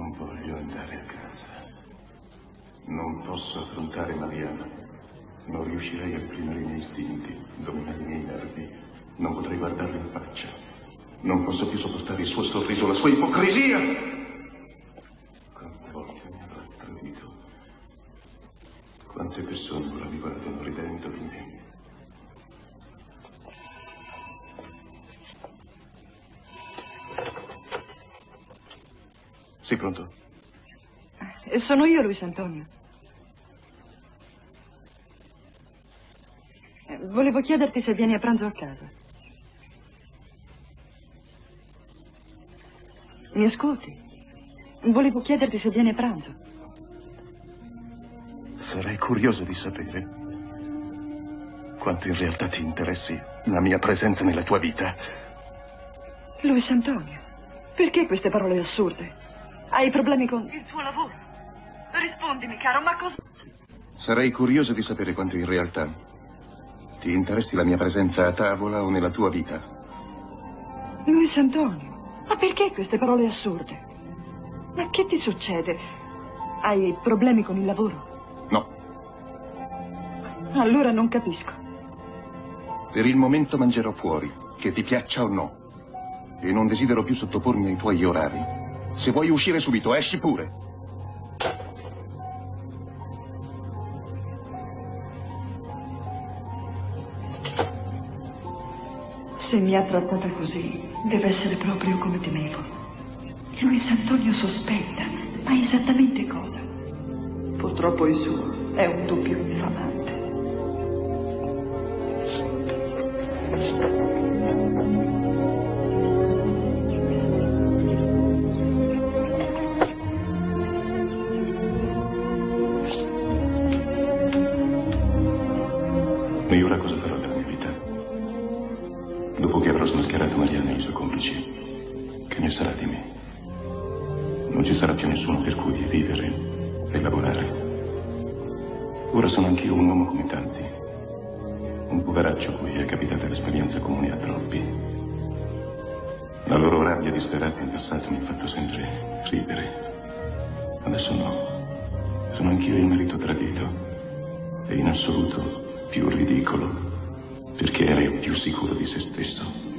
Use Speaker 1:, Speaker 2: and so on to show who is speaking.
Speaker 1: Non voglio andare a casa. Non posso affrontare Mariana. Non riuscirei a reprimere i miei istinti, dominare i miei nervi. Non potrei guardarla in faccia. Non posso più sopportare il suo sorriso, la sua ipocrisia. Quante volte mi avrà tradito. Quante persone ora mi guardano ridendo di me. Sei pronto?
Speaker 2: Sono io, Luis Antonio. Volevo chiederti se vieni a pranzo a casa. Mi ascolti? Volevo chiederti se vieni a pranzo.
Speaker 1: Sarei curioso di sapere quanto in realtà ti interessi la mia presenza nella tua vita.
Speaker 2: Luis Antonio, perché queste parole assurde? Hai problemi con il tuo lavoro? Rispondimi, caro, ma cosa...
Speaker 1: Sarei curioso di sapere quanto in realtà ti interessi la mia presenza a tavola o nella tua vita.
Speaker 2: Luis Antonio, ma perché queste parole assurde? Ma che ti succede? Hai problemi con il lavoro?
Speaker 1: No.
Speaker 2: Allora non capisco.
Speaker 1: Per il momento mangerò fuori, che ti piaccia o no. E non desidero più sottopormi ai tuoi orari. Se vuoi uscire subito, esci pure.
Speaker 2: Se mi ha trattata così, deve essere proprio come temevo. Luis Antonio sospetta, ma esattamente cosa? Purtroppo il suo è un dubbio infamante.
Speaker 1: E ora cosa farò della mia vita? Dopo che avrò smascherato Mariana e i suoi complici, che ne sarà di me? Non ci sarà più nessuno per cui vivere e lavorare. Ora sono anch'io un uomo come tanti. Un poveraccio cui è capitata l'esperienza comune a troppi. La loro rabbia disperata in passato mi ha fatto sempre ridere. Adesso no. Sono anch'io il marito tradito. E in assoluto più ridicolo, perché eri più sicuro di se stesso.